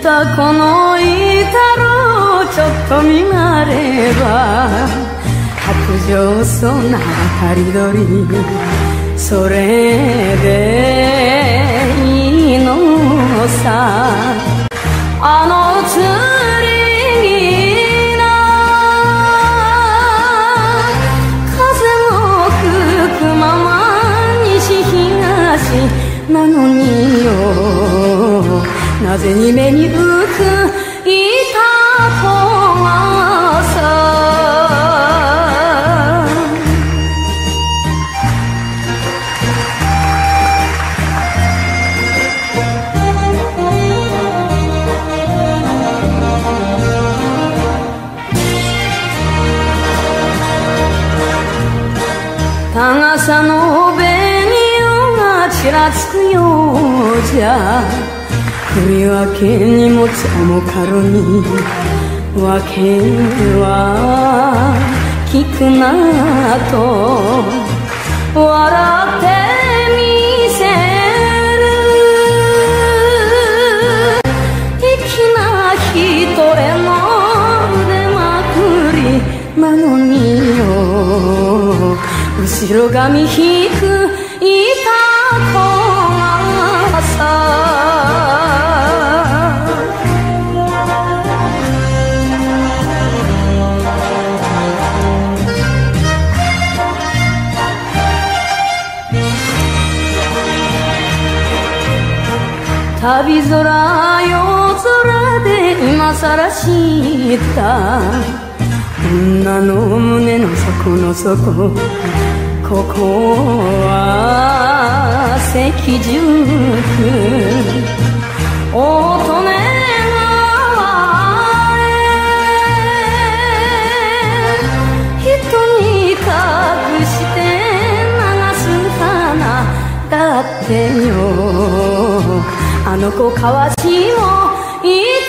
たこの板をちょっと見まれば白状そうな渡り鳥それでいいのさあの釣りな風の吹くまま西東なのによなぜに目に浮く板とはさ高さの紅葉がちらつくようじゃ振り分けにもつもかろに訳は聞くなと笑ってみせる粋な人への腕まくりなのによ後ろ髪引く板とがさ旅空夜空で今さら知った女の胸の底の底ここは関宿乙女川へ人に隠して流す花だってよあの子かわしもい